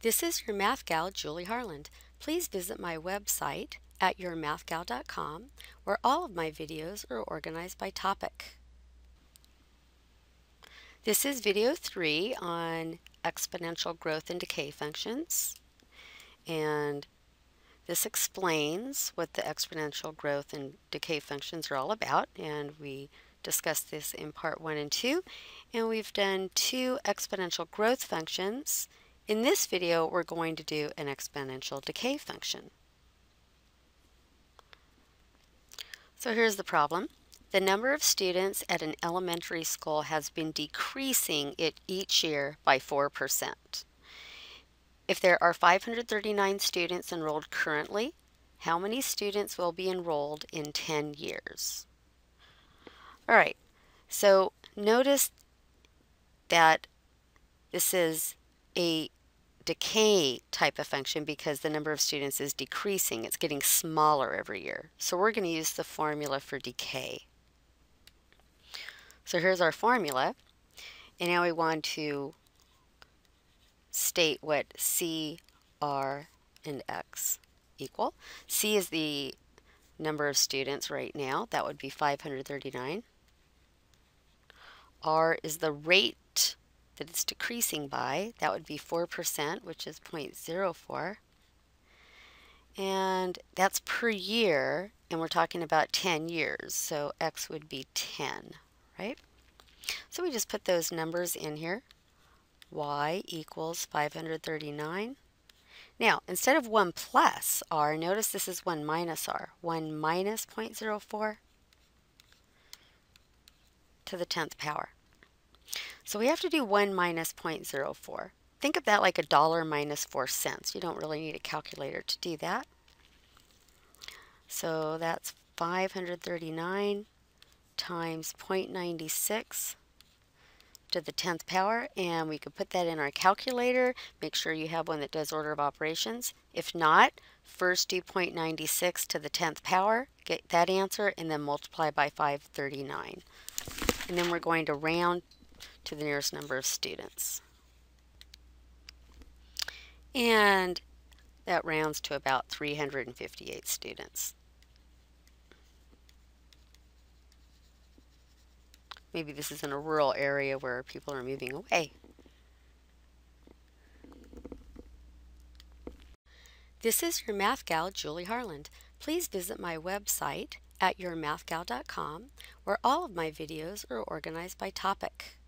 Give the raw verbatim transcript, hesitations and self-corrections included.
This is your math gal, Julie Harland. Please visit my website at your math gal dot com, where all of my videos are organized by topic. This is video three on exponential growth and decay functions, and this explains what the exponential growth and decay functions are all about, and we discussed this in part one and two, and we've done two exponential growth functions. In this video, we're going to do an exponential decay function. So here's the problem. The number of students at an elementary school has been decreasing it each year by four percent. If there are five hundred thirty-nine students enrolled currently, how many students will be enrolled in ten years? All right, so notice that this is a decay type of function because the number of students is decreasing. It's getting smaller every year. So we're going to use the formula for decay. So here's our formula, and now we want to state what C, R, and X equal. C is the number of students right now. That would be five hundred thirty-nine. R is the rate that it's decreasing by. That would be four percent, which is zero point zero four. And that's per year, and we're talking about ten years. So X would be ten, right? So we just put those numbers in here. Y equals five hundred thirty-nine. Now, instead of one plus R, notice this is one minus R. one minus zero point zero four to the tenth power. So we have to do one minus zero point zero four. Think of that like a dollar minus four cents. You don't really need a calculator to do that. So that's five hundred thirty-nine times zero point nine six to the tenth power, and we could put that in our calculator. Make sure you have one that does order of operations. If not, first do zero point nine six to the tenth power, get that answer, and then multiply by five hundred thirty-nine. And then we're going to round to the nearest number of students. And that rounds to about three hundred fifty-eight students. Maybe this is in a rural area where people are moving away. This is your math gal, Julie Harland. Please visit my website at your math gal dot com, where all of my videos are organized by topic.